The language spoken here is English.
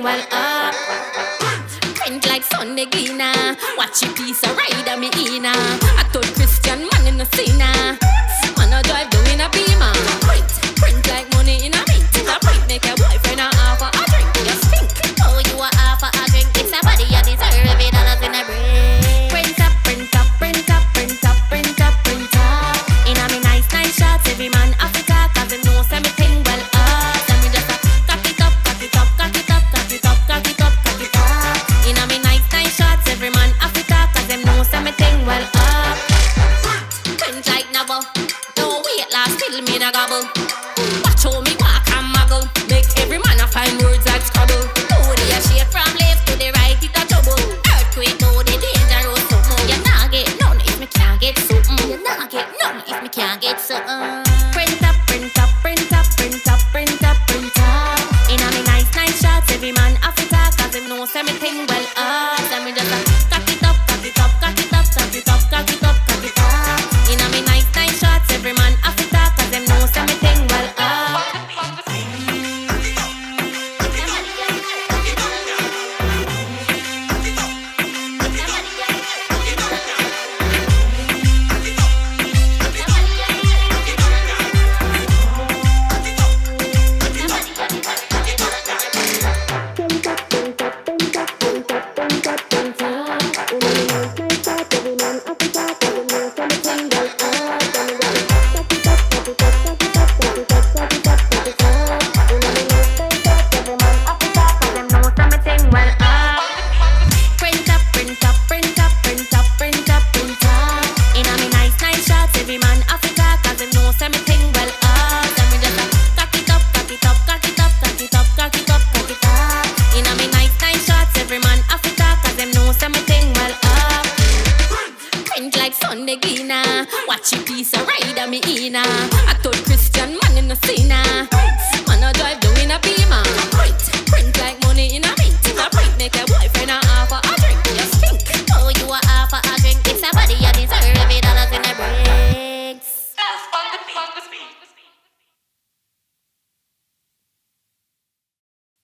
well up. Print like Sunday Gina. Watch your piece of ride on me Ina. I told Christian man in the scene. Man I drive down in a Beamer. Print like money in a mint. If I print make your boyfriend a half a drink. You stink. Oh, you a half a drink. It's a body you deserve $8 in a break. Print up, print up, print up, print up, print up, print up. In a me nice shots, every man Africa, cause him know say me thing well up. Then me just cock it up, cock it up, cock it up, cock it up, cock it up, cock it up. In a me nice shots, every man Africa, cause him know say me thing well up. Print like novel, no weight loss, still me the gobble.